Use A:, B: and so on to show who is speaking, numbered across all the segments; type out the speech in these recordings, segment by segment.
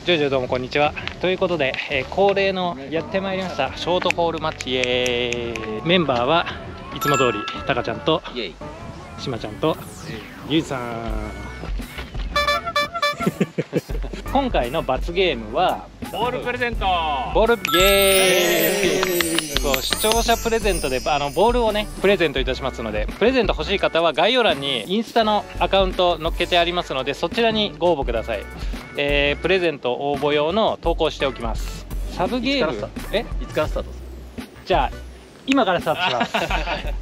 A: ジョジョどうもこんにちは。ということで、恒例のやってまいりましたショートホールマッチ。イエーイ。メンバーはいつも通りタカちゃんとしまちゃんとゆうさん。今回の罰ゲームは
B: ボールプレゼント。
A: ボールイエーイ。そう、視聴者プレゼントでボールをねプレゼントいたしますので、プレゼント欲しい方は概要欄にインスタのアカウント載っけてありますので、そちらにご応募ください。プレゼント応募用の投稿しておきます。サブゲーム
C: いつからスタート？
A: じゃあ今からスタートします。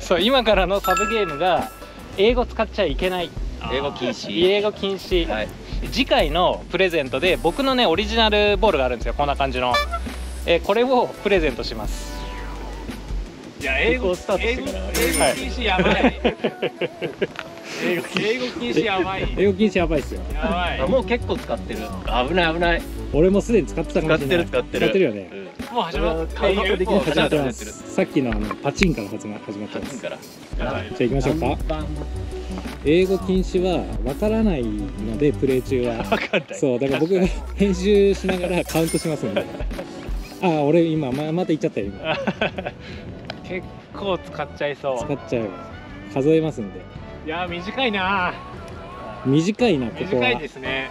A: そう、今からのサブゲームが英語使っちゃいけない、
C: 英語禁止。
A: 英語禁止、
C: はい。
A: 次回のプレゼントで僕のねオリジナルボールがあるんですよ。こんな感じの、これをプレゼントします。
B: いや、英語
A: スタートしてから
B: 英語禁止やばい。英語禁止やばい。
D: 英語禁止やばいっすよ。
B: やばい。
C: もう結構使ってる。危ない危ない。
D: 俺もすでに使ってたかもしれない。
C: 使ってる
D: 使ってるよね。
B: もう始まって
C: カウントできる。
D: 始まってます。さっきのパチンから始まってます。
C: から。
D: じゃあ行きましょうか。英語禁止はわからないのでプレイ中は。そうだから僕が編集しながらカウントしますんで。あ、俺今また言っちゃったよ今。
B: 結構使っちゃいそう。
D: 使っちゃう。数えますんで。
B: いや、短いな。
D: 短いな、ここは。
B: 短いですね。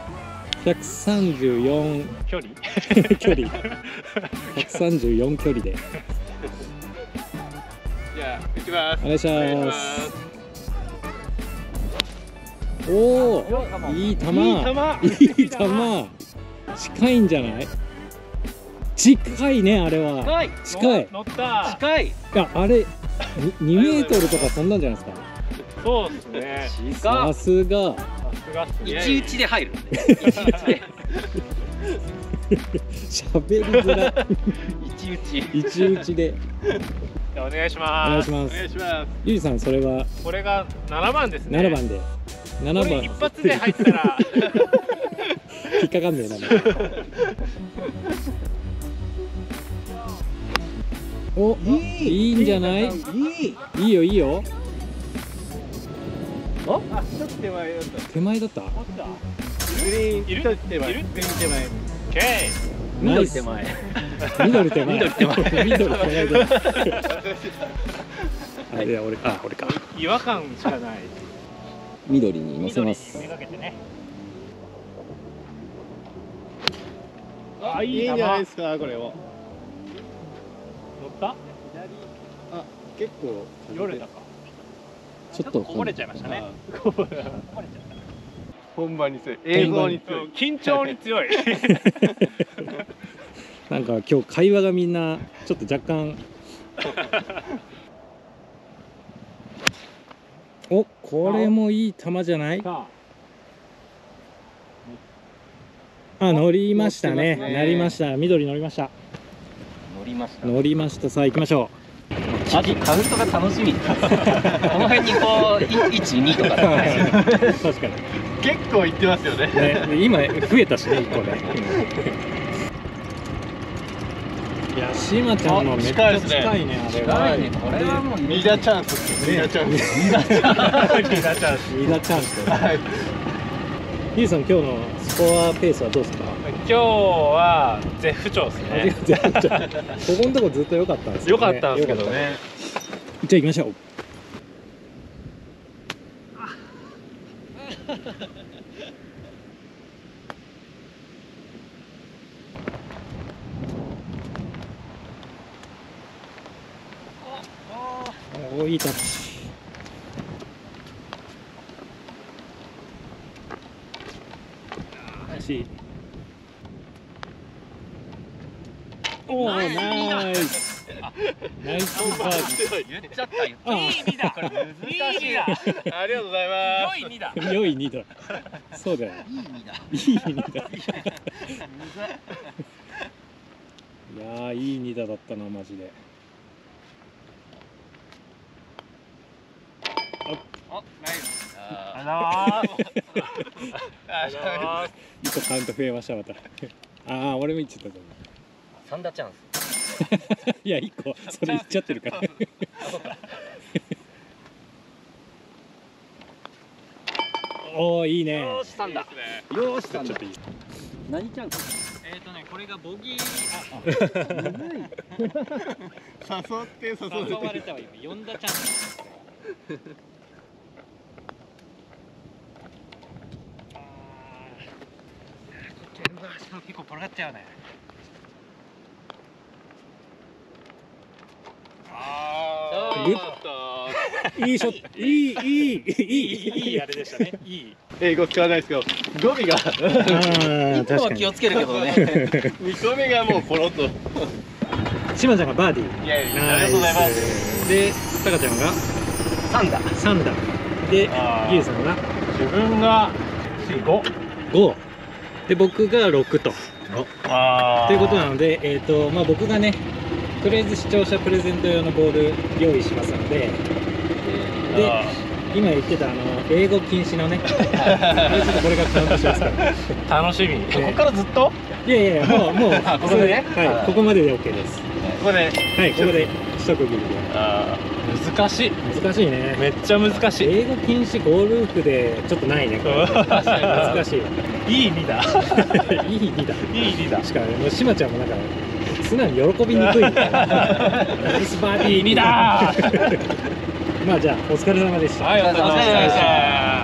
D: 134
B: 距離。
D: 距離。134距離で。
B: じゃあ行きます。
D: お願いします。おお、いい球。いい球。近いんじゃない？近いね、あれは。近い。
B: 乗った。
C: 近い。
D: いや、あれ2メートルとかそんなんじゃないですか。
B: そうですね。
D: さすが。
B: さすがっすね。
C: 一打ちで入る。一打ちで。
D: 喋りづらい。
C: 一打ち。
D: 一打ちで。
B: じゃあお願いし
D: お
B: ます。
D: 願いします。
B: お願いします。
D: ゆうじさん、それは
B: これが7番ですね。
D: 7番で。7
B: これ
D: 番。
B: 一発で入ったら
D: 引っかかんねえな。お、いいんじゃない？いいよいいよ。
B: あ、ちょっと手前だった。
D: 手前だった。
B: グリーン、いる？ちょっと手前。グリーン手前。オッケー。
D: ナイス。
C: 手前。
D: 緑手前。
C: 緑手前。
D: 緑手前で。あ、いや、俺か。
B: 違和感しかない。
D: 緑に乗せます。
B: めがけてね。
E: あ、いいんじゃないですか、これを。
B: 乗った？
E: あ、結構
B: よれたか。
D: ちょっと
A: こぼれちゃいましたね。
B: こぼれちゃった。
E: 本番に強い、映像に強い。
B: 緊張に強い。
D: なんか今日会話がみんなちょっと若干お、これもいい球じゃない？あ、乗りましたね。なりました。緑乗りました。
C: 乗りました。
D: 乗りました。さあ行きましょ
C: マジカウントが楽しみ。この辺にこう1、2とか。
D: 確かに。
E: 結構いってますよね。
D: ね、今増えたしね、1個ね。いや、しまちゃんのめっちゃ近いね、あれは。
C: ね、これはもう
E: ミダチャンス。ミダチャンス。
D: ミダチャンス。
E: はい。
D: ゆうさん、今日のスコアペースはどうですか？
B: 今日は絶不調ですね。
D: ここのとこずっと良かったんですよね。
B: 良かったんですけどね。
D: じゃあ行きましょう。おお、いいタッチ。おお、ナイス。ナイスバー
C: 言っちゃったよ。
D: あ
B: いい2だ。これ難しいな。
E: ありがとうございます。
B: 良い2だ。
D: ディ。良い2だ。そうだよ。
C: いい2だ。
D: いい2だ。いやー、いい2打だったな、マジで。
B: お、ナイス。あら
D: 1個カウント増えました、また。ああ、俺も言っちゃったと思う。
C: 3打チャンス。
D: いや、1個それ言っちゃってるから。おお、いいね。
C: よーし3だ。
B: よ
C: よーし3だ。
D: ちょっといい。
C: 何ちゃんか。
A: これがボギー。
E: 誘
A: 誘われたわ今。呼んだチャンス。結構転がっちゃうね。
D: いいショット、いい
A: あれでしたね。いい。
E: 英語使わないですけど、語尾が
C: いつもは気をつけるけどね。
E: 2個目がもうポロッと。
D: しまちゃんがバーディー。
E: いやいや、ありがとうございます。
D: で、たかちゃんが
C: 3打。
D: 3打で、ゆうさんが
E: 自分が5。
D: 5で、僕が6と。ということなので、まあ、僕がね、とりあえず視聴者プレゼント用のボール用意しますので、で、今言ってた英語禁止のね、ちょっとこれがカウントしますから。
A: 楽しみ。
E: ここからずっと
D: いやいや、もう、
E: ここでね
D: はい、ここまでで OK です。
E: ここで。
D: はい、ここで一区切りで。
A: 難しい。
D: 難しいね。
A: めっちゃ難しい。
D: 英語禁止ゴルフでちょっとないね。これ難しい。
A: いい2だ。
D: いい2だ。
A: いい2だ。
D: しかももうしまちゃんもなんか素直に喜びにくいみたいな。ナイスバーディー
A: 2だ。
D: まあじゃあお疲れ様でした。
A: はい、お疲れ様でした。